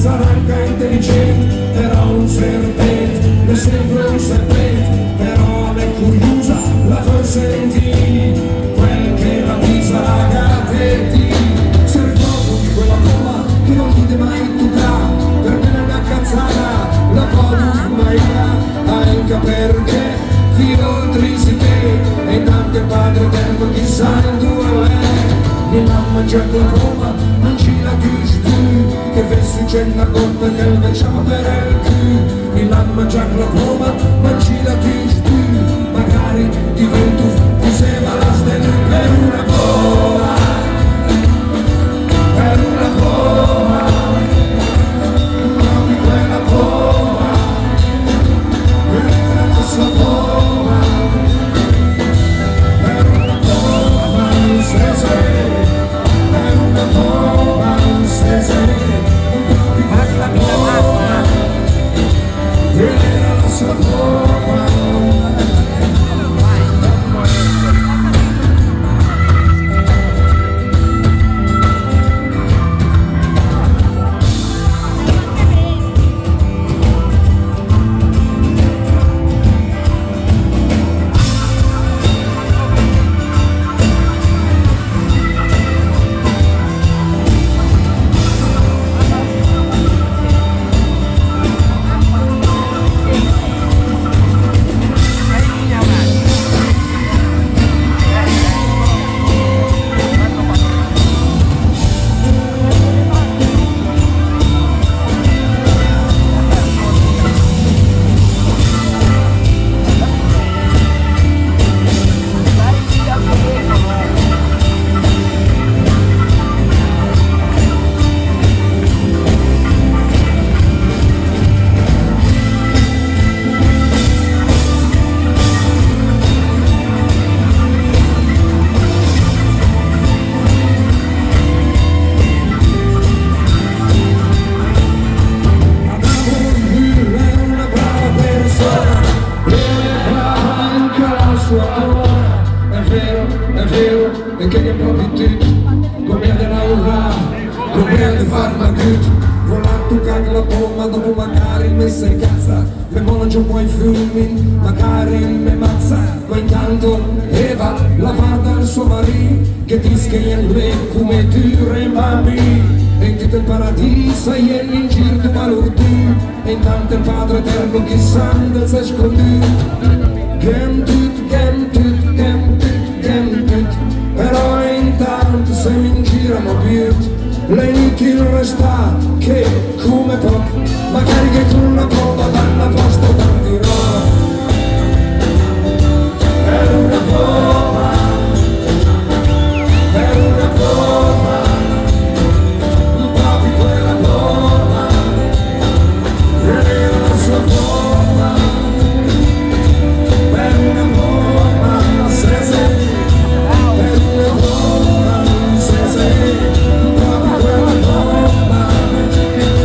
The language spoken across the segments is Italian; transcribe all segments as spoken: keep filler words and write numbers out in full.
sarà anche intelligente, però un serpente, è sempre un serpente, però è curiosa la tua senti, quel che la visa ragazzi ti. Se ricordo di quella bomba che non dite mai tu ca, per me è una cazzata, la podo mai anche perché fino triste e tanto padre tempo chissà in due mi mamma già con Roma non ci la dici tu che vessi c'è una goccia che il facciamo per il cu mi mamma già con Roma non ci la dici tu magari divento ti sembra la stella per una boa per una boa proprio quella boa per una nostra boa per una boa se sei per una boa se sei proprio quella boa per la nostra boa. È vero, è vero, e che ne approfitti, come della urla, come di far una good, volato caga la bomba, dopo magari me se incazza, me mola giù poi fiumi, magari me mazza, ma intanto Eva la va dal suo marito, che ti schiende come tu remami, e tutto il paradiso e in giro tu malurdu, e intanto il Padre Eterno che sanda si sconde. Gem tut, gem tut, gem tut, gem tut, però intanto se mi girano più, l'inutile resta che come può, magari che con una prova danno posto tanti roba, per una prova, per una prova, proprio quella prova, per la sua prova. Per una bomba, se sei, per una bomba, se sei, proprio quella bomba,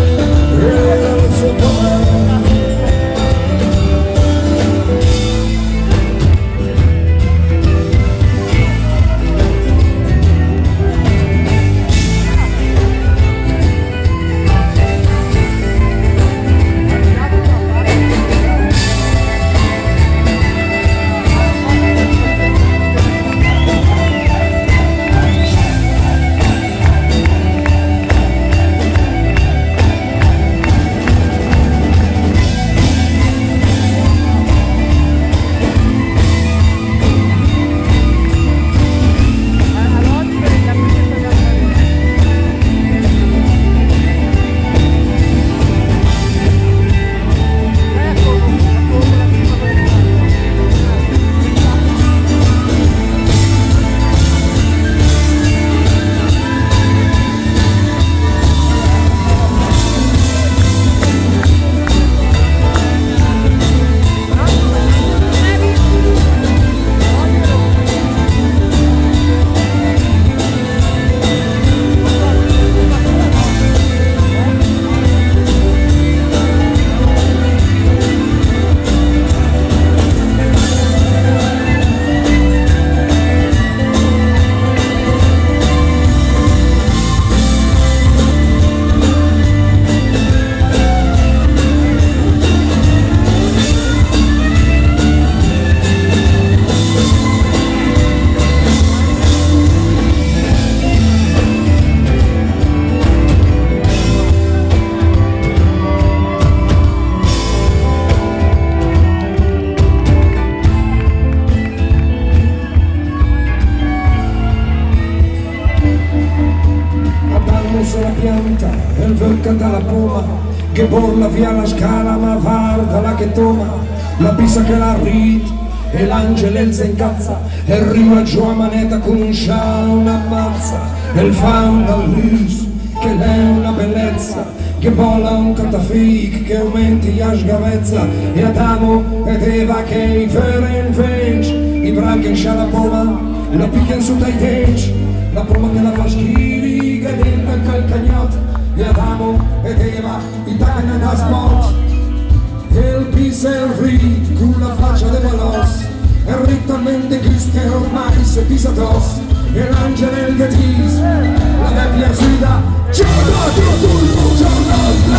canta la poma, che borla via la scala, ma guarda la che toma, la pisa che la rit, e l'angelo si incazza, e arriva giù a manetta con un sciao, una mazza, e il fan dall'is, che lei è una bellezza, che vola un catafric, che aumenti la sgavezza, e Adamo ed Eva che i veren venci, i branchi in scia la poma, la picchian su dai denti, la poma che la fa schiri, che dentro il calcagnot, e Adamo ed Eva, i taglia da sport, e il pis e il rit, con la faccia de valos, e il rittamento Cristo che ormai se pisa tos, e l'angelo il gatis, la vecchia sfida, giorno turbo, giorno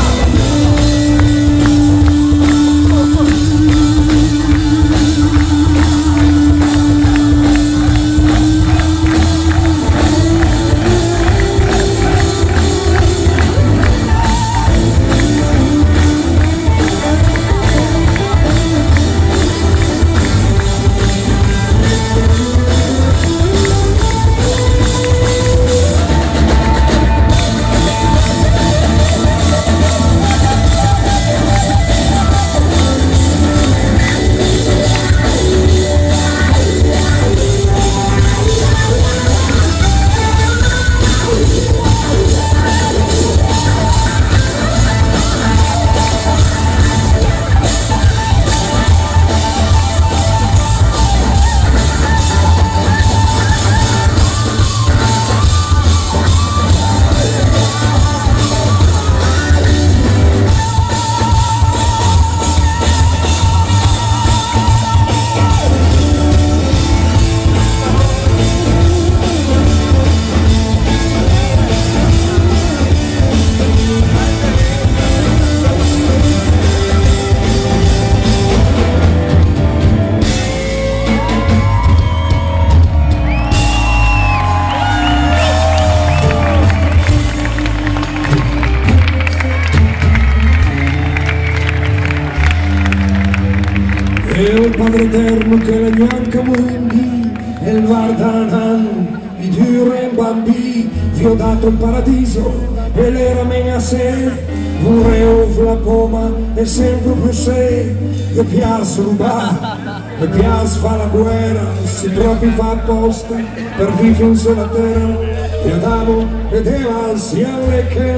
e il Padre Eterno che la gnanca mondi e il Vardanan, i due bambini, vi ho dato il paradiso e l'era mia se, vorrei la poma e sempre più se, che piace rubare, che piace fa la guerra, si proprio fa apposta per vivere sulla terra, e Adamo ed Eva sia le che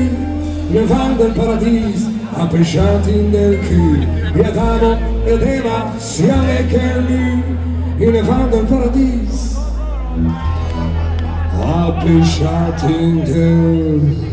ne vanno del paradiso, a pesciati del chi, e Adamo ed Eva sia le che ne vanno del paradiso, a pesciati del